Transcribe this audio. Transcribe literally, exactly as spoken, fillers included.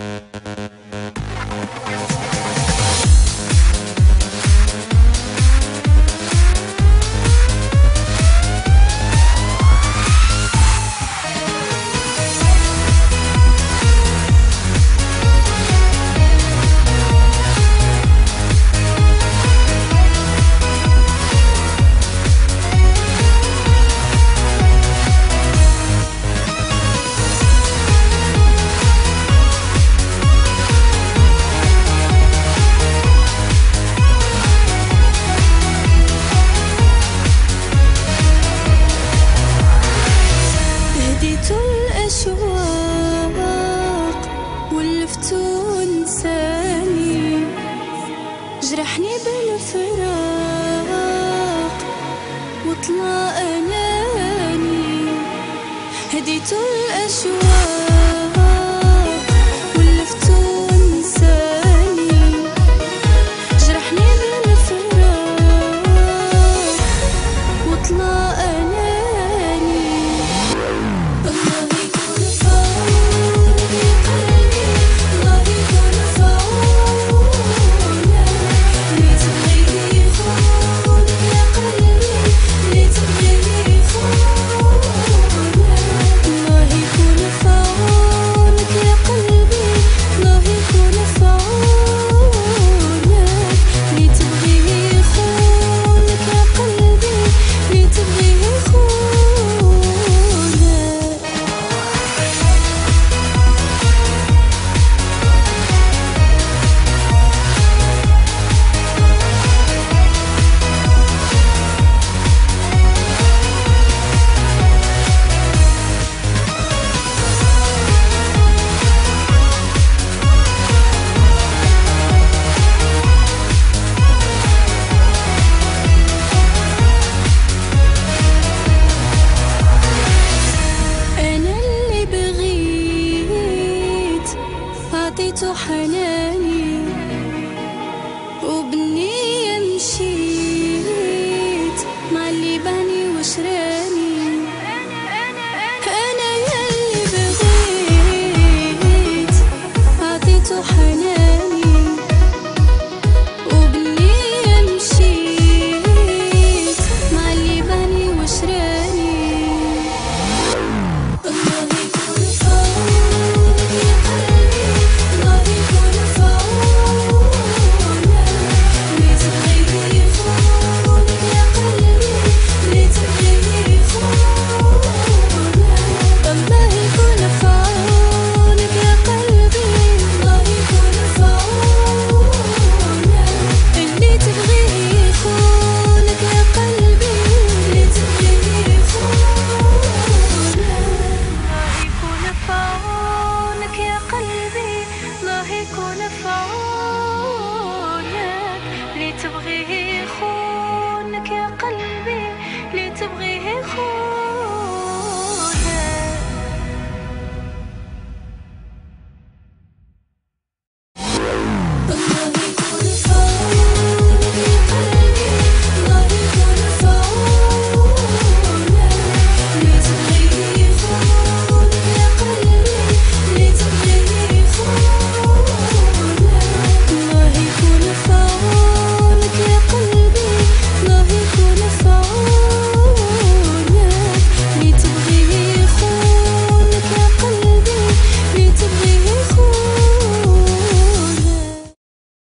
ونساني جرحني بالفراق وطلع أناني هديت الأشواق ولفت ونساني جرحني بالفراق وطلع أناني الله يكون في عوني الله يكون في عونك اللي تبغيه يخونك يا قلبي اللي تبغيه يخونك الله يكون في عونك يا قلبي الله يكون في عونك اللي تبغيه يخونك يا قلبي اللي تبغيه يخونك أنا اللي بغيت عطيته حناني